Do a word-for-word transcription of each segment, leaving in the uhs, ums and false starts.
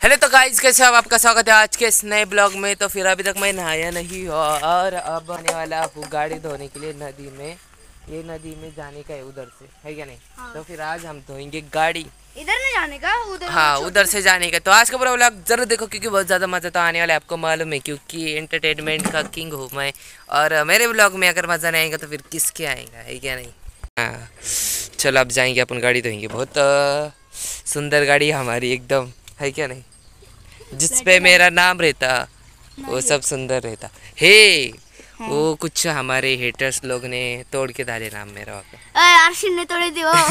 Hello तो guys, कैसे हो? आपका स्वागत है आज के इस नए ब्लॉग में। तो फिर अभी तक मैं नहाया नहीं हो और अब आने वाला हूँ गाड़ी धोने के लिए नदी में। ये नदी में जाने का है उधर से, है क्या नहीं? हाँ। तो फिर आज हम धोएंगे गाड़ी। इधर नहीं जाने का, उधर। हाँ, उधर से जाने का। तो आज का पूरा ब्लॉग जरूर देखो क्योंकि बहुत ज़्यादा मज़ा तो आने वाला है, आपको मालूम है, क्योंकि एंटरटेनमेंट का किंग हूँ मैं। और मेरे ब्लॉग में अगर मज़ा नहीं आएगा तो फिर किसके आएगा, है क्या नहीं? हाँ, चलो अब जाएंगे, अपन गाड़ी धोएंगे। बहुत सुंदर गाड़ी हमारी एकदम, है क्या नहीं? जिस पे मेरा नाम रहता वो सब सुंदर रहता। हे हाँ। वो कुछ हमारे हेटर्स लोग ने तोड़ के डाले नाम मेरा वहाँ ने तोड़े दी वो।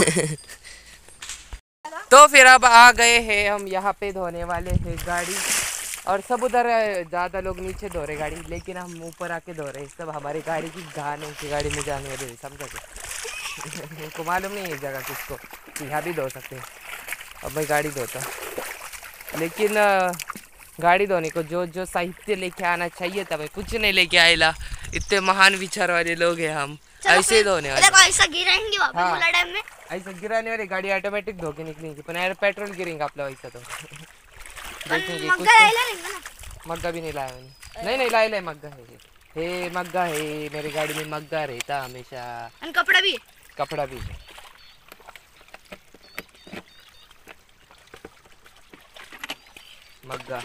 तो फिर अब आ गए हैं हम यहाँ पे, धोने वाले हैं गाड़ी। और सब उधर ज़्यादा लोग नीचे धो रहे गाड़ी, लेकिन हम ऊपर आके धो रहे। सब हमारी गाड़ी की घान है, गाड़ी में जाने वाले, समझा के? उनको मालूम नहीं है जगह किसको कि यहाँ भी धो सकते हैं। अब मैं गाड़ी धोता, लेकिन गाड़ी धोने को जो जो साहित्य लेके आना चाहिए था मैं कुछ नहीं लेके आएला। इतने महान विचार वाले लोग हैं हम। ऐसे धोने वाले, ऐसा गिराएंगे हाँ, डैम में ऐसा गिराने वाली गाड़ी ऑटोमेटिक धो के निकलेंगी, पर पेट्रोल गिरेंगे आप लोग ऐसा तो देखेंगे। कुछ तो मग्गा भी नहीं लाया मैंने। नहीं नहीं लाए लाए मग्गा है, हे मग्गा है मेरी गाड़ी में, मग्गा रहता हमेशा। कपड़ा भी कपड़ा भी है। मग्गा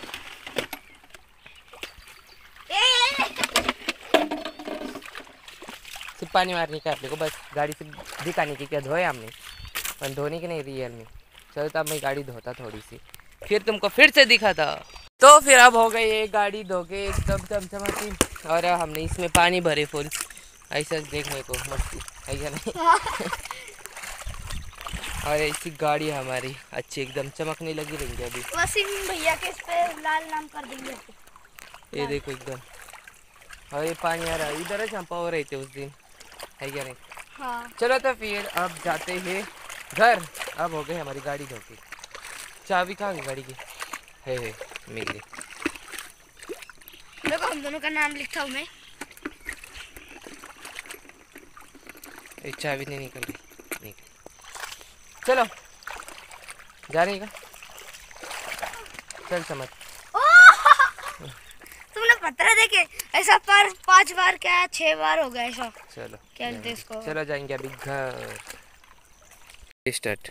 सिर्फ पानी मारने का अपने को, बस गाड़ी से दिखाने की। क्या धोए हमने, पर धोने की नहीं रियल में। चलो तब मैं गाड़ी धोता थोड़ी सी, फिर तुमको फिर से दिखा था। तो फिर अब हो गई ये गाड़ी धो के एकदम चमचमाती, और हमने इसमें पानी भरे फुल। ऐसा देखने को मस्ती है क्या नहीं? और ऐसी गाड़ी हमारी अच्छी एकदम चमकने लगी रहेंगे अभी। वसीम भैया के इस पे लाल नाम कर देंगे। ये देखो एकदम, और ये पानी आ रहा है इधर। हम पाव रहे थे उस दिन, है क्या नहीं? हाँ। चलो तो फिर अब जाते हैं घर। अब हो गई हमारी गाड़ी धो के। चाबी कहाँ गई गाड़ी की? है है मिल गई। देखो हम दोनों का नाम लिखा हूँ मैं। एक चाबी नहीं निकल रही, निकल। चलो जाने का, चल समझ। तुमने पत्थर देखे ऐसा पर पांच बार क्या छह बार हो गया ऐसा। चलो क्या इसको, चलो जाएंगे अभी घर। स्टार्ट।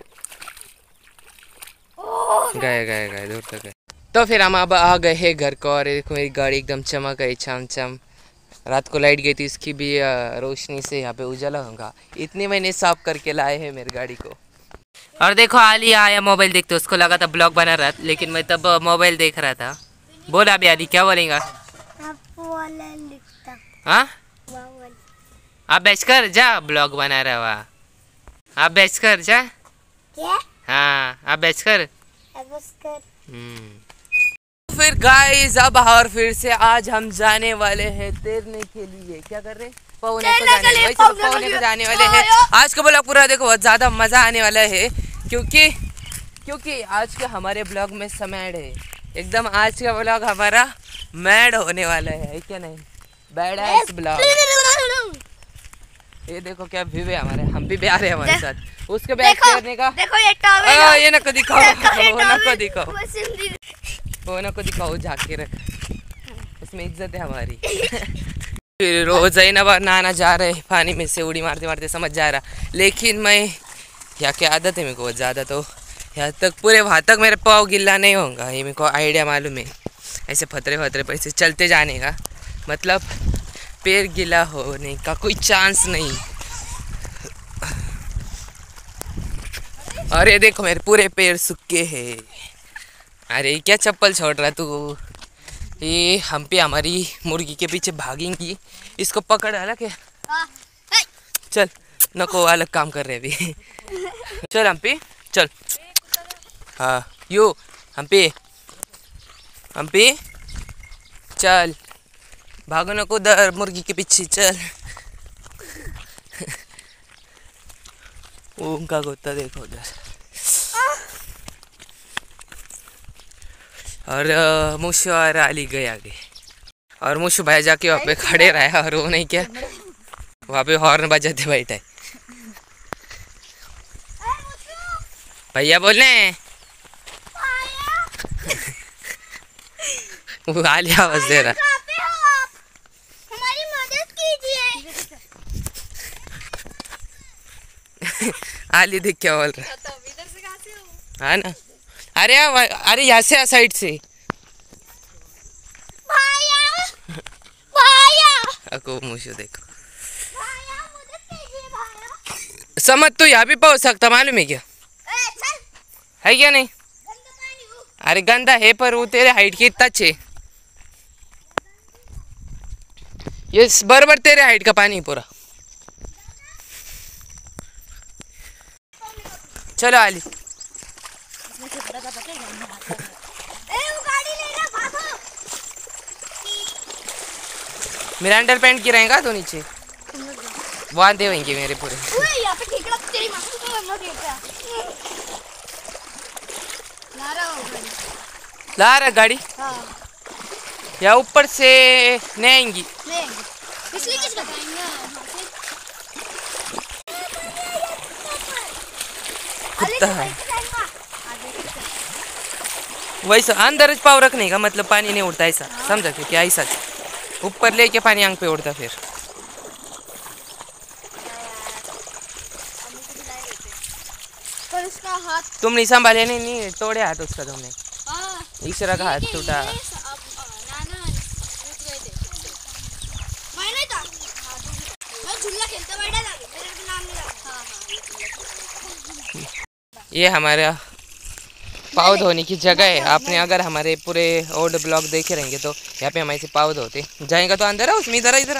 गए गए गए दूर तक गए। तो फिर हम अब आ गए हैं घर को, और देखो मेरी गाड़ी एकदम चमक गई, चम चम। रात को लाइट गई थी, इसकी भी रोशनी से यहाँ पे उजाला होगा। इतनी मैंने साफ करके लाए हैं मेरी गाड़ी को। और देखो आली आया मोबाइल देखते, उसको लगा था ब्लॉग बना रहा, लेकिन मैं तब मोबाइल देख रहा था। बोला अभी आली क्या बोलेगा? हाँ, आप बैठ कर जा, ब्लॉग बना रहा हुआ। आप बैठ कर जा। क्या? हाँ, आप बैठ कर। फिर गाइस अब और फिर से आज हम जाने वाले हैं तैरने के लिए। क्या कर रहे हैं? पौने को जाने वाले, पौने को जाने वाले हैं। आज का ब्लॉग पूरा देखो, बहुत ज़्यादा मज़ा आने वाला है, क्योंकि क्योंकि आज के हमारे ब्लॉग में समैड है एकदम। आज का ब्लॉग हमारा मैड होने वाला है, क्या नहीं? Bad S blog. ये देखो क्या व्यू है हमारे, हम भी आ रहे हैं हमारे साथ उसके बैग तैरने का। देखो ये टॉवेल, ये ना को दिखाओ, वो ना को दिखाओ, वो ना को दिखाओ, झाके रख, इसमें इज्जत है हमारी। फिर रोज ही ना नहाना जा रहे पानी में से उड़ी मारते मारते, समझ जा रहा। लेकिन मैं यहाँ की आदत है मेरे को बहुत ज़्यादा, तो यहाँ तक पूरे वहाँ तक मेरे पाँव गिल्ला नहीं होगा, ये मेरे को आइडिया मालूम है। ऐसे फतरे फतरे पर ऐसे चलते जाने का मतलब पैर गीला होने का कोई चांस नहीं। अरे देखो मेरे पूरे पैर सूखे हैं। अरे क्या चप्पल छोड़ रहा तू? ये हम पे हमारी मुर्गी के पीछे भागेंगी, इसको पकड़ आला क्या? चल नको, अलग काम कर रहे अभी। चल हम पे चल। हाँ यो हम पे हम पे चल, भागो नको दर मुर्गी के पीछे चल। उनका गोता देखो उधर। और मुशु और अली गए आगे, और मुशु भाई जाके वहाँ पे खड़े रहा, और वो नहीं क्या वहाँ पे हॉर्न बजाते बैठा है। भैया बोल रहे हैं वो आली आवाज दे रहा। कहाँ पे हो आप? हमारी मदद कीजिए। आली देख क्या बोल रहा है। हाँ ना, अरे अरे यहाँ से साइड से। भाया भाया को मुझे देखो भाया मदद कीजिए भाया। समझ तो यहाँ भी पहुँच सकता, मालूम है क्या? ए, चल है क्या नहीं? गंदा पानी हो। अरे गंदा है पर वो तेरे हाइट की इतना अच्छे, ये बराबर तेरे हाइट का पानी पूरा। चलो आली, ए, वो गाड़ी ले लो, भागो। मेरा अंडर पैंट की रहेगा तो नीचे वहाँ दे वहीं मेरे पूरे। ओए यहाँ पे ठेकड़ा तेरी माँ को तो मत देखा। ला रहा हूँ गाड़ी। ला रहा गाड़ी हाँ या ऊपर से नहीं आएंगी। नहीं इसलिए किस बताएंगे कुत्ता है वैसा अंदर पाव रखने का मतलब पानी नहीं उड़ता ऐसा, समझा क्या? क्या ऐसा ऊपर लेके पानी आंख पे उड़ता फिर। पर उसका हाथ तुम नहीं संभाले नहीं, नहीं तोड़े हाथ उसका तुमने। हाँ ईश्वरा का हाथ टूटा। नाना मैं नहीं था, मैं झूला खेलता बैठा था, मेरा भी नाम नहीं रहा। हाँ हाँ ये हमारा पाव धोने की जगह है। आपने अगर हमारे पूरे ओल्ड ब्लॉग देखे रहेंगे तो यहाँ पे हमारे से पाव धोते जाएगा तो अंदर है उसमें, इधर इधर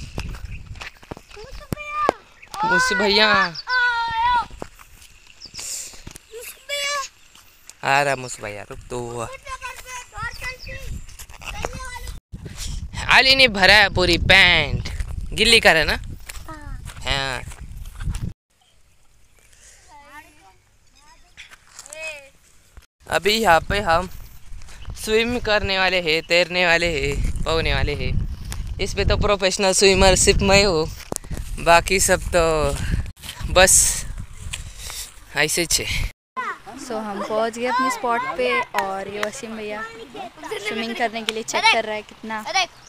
मुझसे भैया आ रहा मुझसे भैया रुक तो। आली ने भरा है पूरी पैंट, गिल्ली कर है ना। हाँ अभी यहाँ पे हम स्विम करने वाले हैं, तैरने वाले हैं, पौने वाले हैं। इस पे तो प्रोफेशनल स्विमर सिर्फ मैं हूँ, बाकी सब तो बस ऐसे ही। सो so, हम पहुंच गए अपनी स्पॉट पे और ये वसीम भैया स्विमिंग करने के लिए चेक कर रहा है कितना।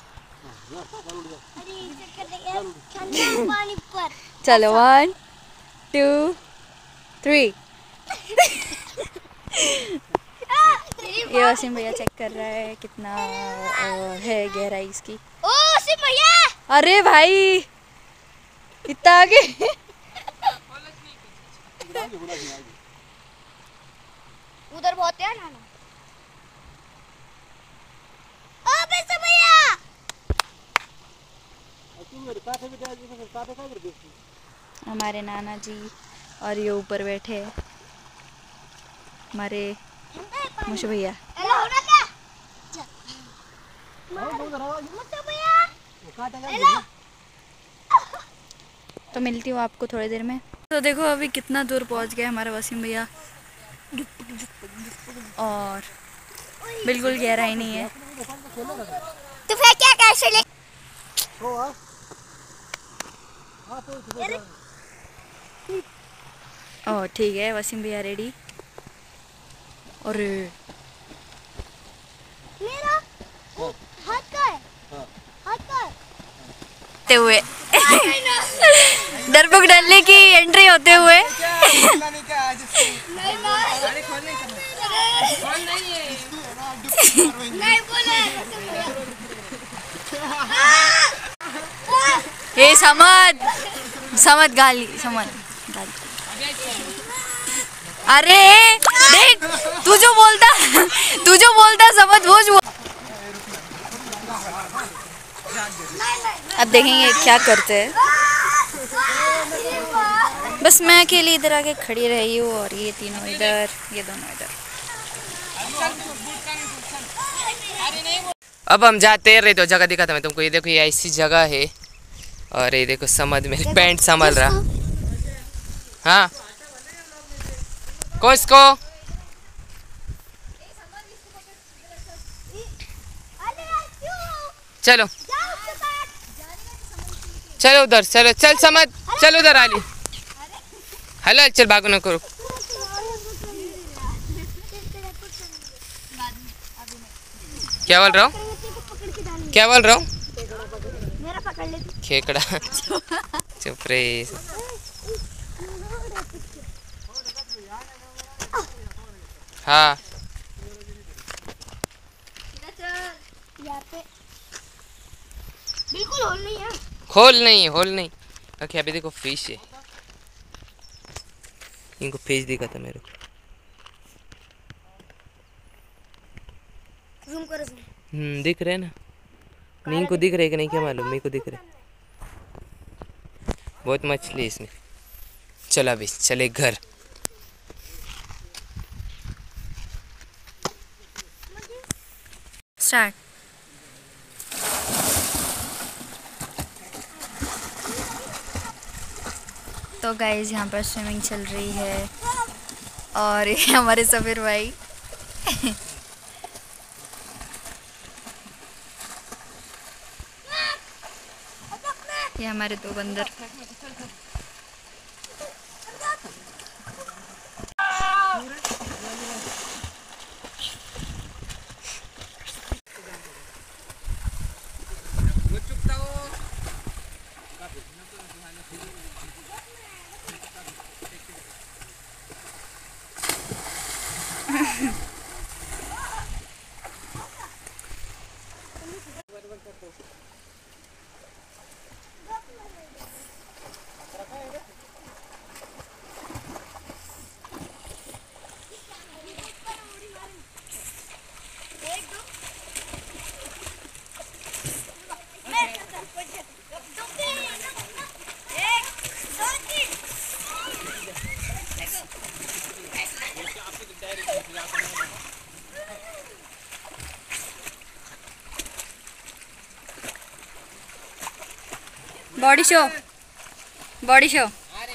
चलो वन टू थ्री। ये वसीम भैया चेक कर रहा है कितना है गहराई इसकी। ओ वसीम भैया, अरे भाई इतना आगे। उधर बहुत है ना। ओ वसीम भैया, हमारे नाना जी और ये ऊपर बैठे हैं हमारे मुझे भैया। हेलो हो ना क्या? मुझे भैया हेलो। तो मिलती हूँ आपको थोड़ी देर में। तो देखो अभी कितना दूर पहुँच गया हमारा वसीम भैया और बिल्कुल गहराई नहीं है। तो फिर क्या कैसे ले? ओह ठीक है वसीम भैया रेडी। और मेरा हाथ का है, हाथ का है। होते हुए डरपोक डलने की एंट्री होते हुए नहीं बोले। ये समझ समझ गाली समझ गाली। अरे देख तू जो बोलता तू जो बोलता समझ वो जो। अब देखेंगे क्या करते हैं। बस मैं अकेली इधर आके खड़ी रही हूँ और ये तीनों इधर, ये दोनों इधर। अब हम जहाँ तैर रहे तो जगह दिखा था मैं तुमको। ये देखो ये ऐसी जगह है और ये देखो समझ मेरी पैंट संभल रहा। हाँ किसको? चलो चलो उधर, चलो चल समझ, चल उधर आली। हेलो चल भागो ना करो। क्या बोल रहा हूँ? क्या बोल रहा हूँ? मेरा पकड़ ले खेकड़ा। चुप रे। हाँ यहाँ पे बिल्कुल होल नहीं है। खोल नहीं, होल नहीं। ओके अभी देखो फिश है। इनको फिश दिखा था मेरे को। जूम करो जूम। हम्म दिख रहे ना? नहीं को दिख रहे कि नहीं क्या मालूम, मेरे को दिख रहे। बहुत मछली है इसमें। चल अभी चले घर। स्टार्ट। तो गाइज यहाँ पर स्विमिंग चल रही है और ये हमारे सबीर भाई। ये हमारे दो बंदर। Body show, body show.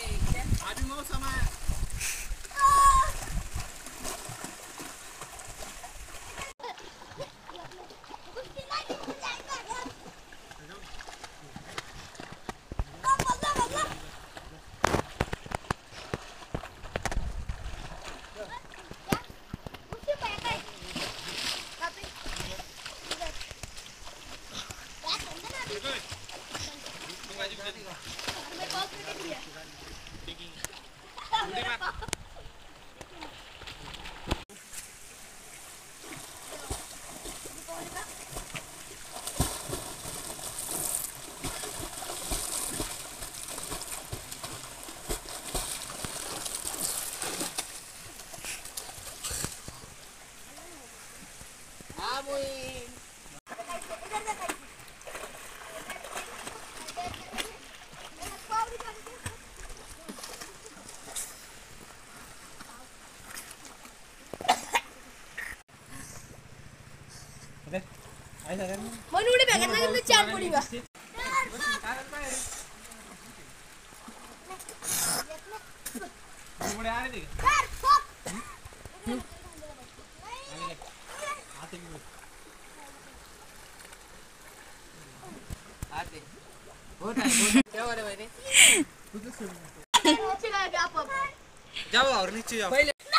मनुड़े में करना कि चार पड़ेगा। जाओ और नीचे जाओ।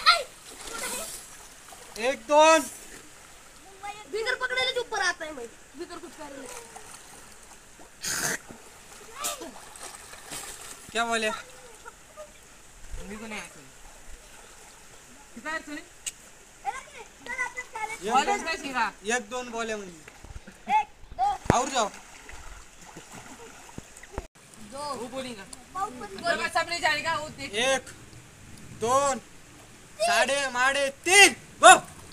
एक दोन बिगर पकड़े जो ऊपर आता है भाई, बिगर कुछ कर ले। क्या बोले? मेरे को नहीं आया। कितना है सुनी? कॉलेज में सीखा। एक दोन बोले मुझे। एक दो और जाओ। दो वो बोलेगा। तो मैं सब नहीं जानेगा वो देख। एक दोन साढ़े माड़े तीन गो।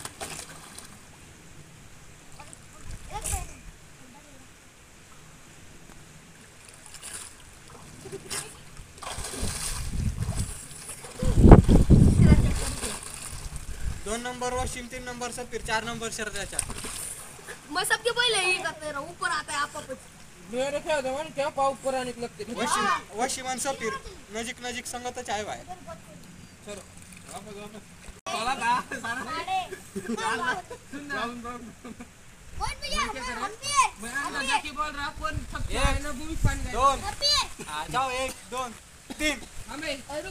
दोन नंबर वॉशिंग, तीन नंबर सफीर, चार नंबर शरदाचा। मैं सबके पहले ही करते रहा, ऊपर आता है आप आप। मेरे क्या जवान क्या पाव ऊपर आने के लगते। वॉशिंग वॉशिंग आणि सफीर नजीक नजीक संगतच आहे बाहेर। चलो वापस वापस चला गा सारा सुन ना कौन भैया हम भी मैं अंदर की बोल रहा कौन सब है ना भूमि पानी गए दोन हम आ जाओ। एक दोन तीन हमें रुक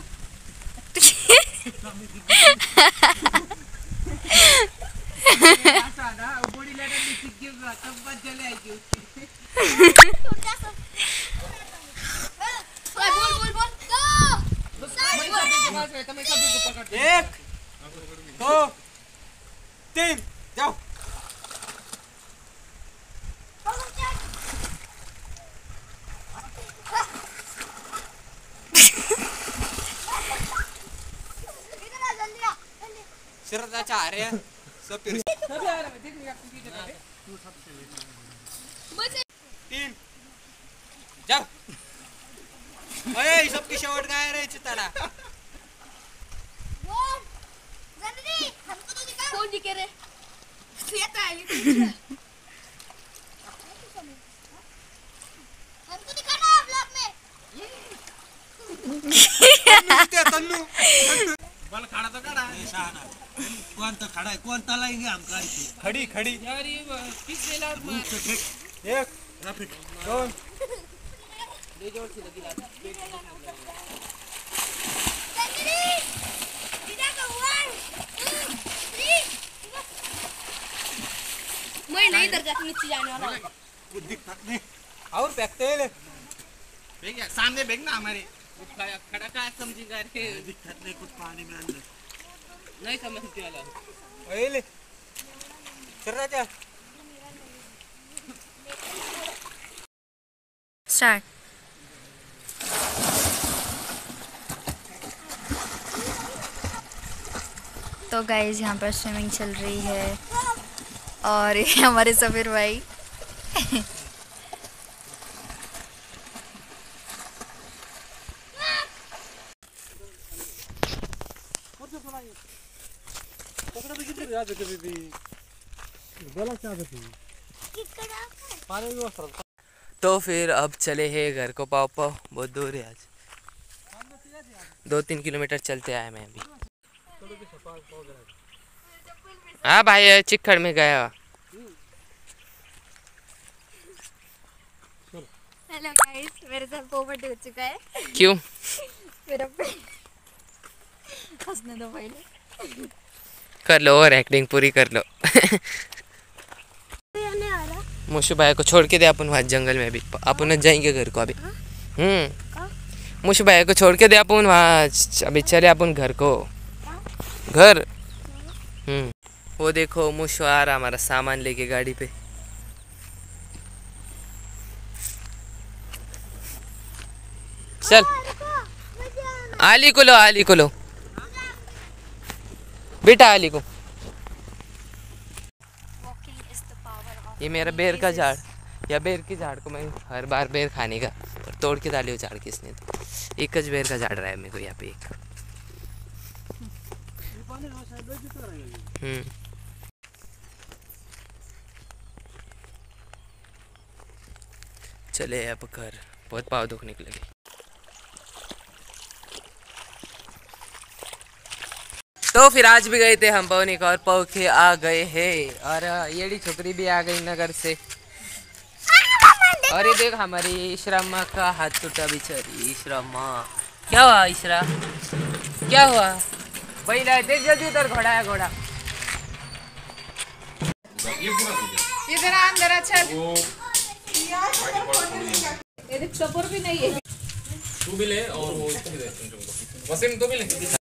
बॉडी लेटर लिख के तब बात चले आई एक दो तीन जाओ। शरदाच्या आ रहे हैं सब फिर तीन जाओ। अरे सबकी शेवट काय रे चिताला। कौन दिखे रे? हमको दिखाना ब्लॉग में। तन्नू बल खड़ा तो खड़ा है शाना कौन तो खड़ा है कौन तलाएंगे हम गाड़ी खड़ी खड़ी यार ये पिछले लाउड मार एक ट्रैफिक दोन ले जोर से लगी लात मैं नहीं इधर जाके नीचे जाने वाला हूँ। वो दिखता नहीं और फेंकते हैं ले। देख यार सामने देख ना हमारे खड़ा का समझेगा रे दिखता नहीं कुछ पानी में अंदर नहीं समझते वाला अरे ले शरदाच्या स्टार्ट। तो गाइज यहाँ पर स्विमिंग चल रही है और ये हमारे सफीर भाई तो फिर अब चले हैं घर को। पाओ पाओ बहुत दूर है, आज दो तीन किलोमीटर चलते आए मैं अभी। हाँ भाई चिक्कड़ में गया। हेलो गाइस, मेरे साथ पोपट हो चुका है। क्यों? मेरा हंसने दो पहले। कर लो और एक्टिंग पूरी कर लो। मुशु भाई को छोड़ के दे अपन वहाँ जंगल में। अभी अपन जाएंगे घर को अभी। हम्म मुशु भाई को छोड़ के दे अपन वहाँ। अभी चले अपन घर को। घर हम्म वो देखो मुशु आ रहा हमारा सामान लेके गाड़ी पे। चल आली को लो, आली को लो बेटा, आली को। ये मेरा बेर का झाड़, या बेर के झाड़ को मैं हर बार बेर खाने का और तोड़ के डाली हो झाड़ किसने। तो एक ज बेर का झाड़ रहा है मेरे को यहाँ पे एक। हम्म चले अब घर, बहुत पाँव दुखने लगे। तो फिर आज भी गए थे हम पवनी का और पव के आ गए हैं। और येड़ी छोकरी भी आ गई नगर से। और ये देख हमारी इशरामा का हाथ टूटा बेचारी। इशरामा क्या हुआ? इशरा क्या हुआ? वही लाए देख जल्दी, उधर घोड़ा है घोड़ा। इधर अंदर अच्छा सपोर्ट भी नहीं है। तू भी ले और वो इसको भी दे तुमको। वसीम तू भी ले।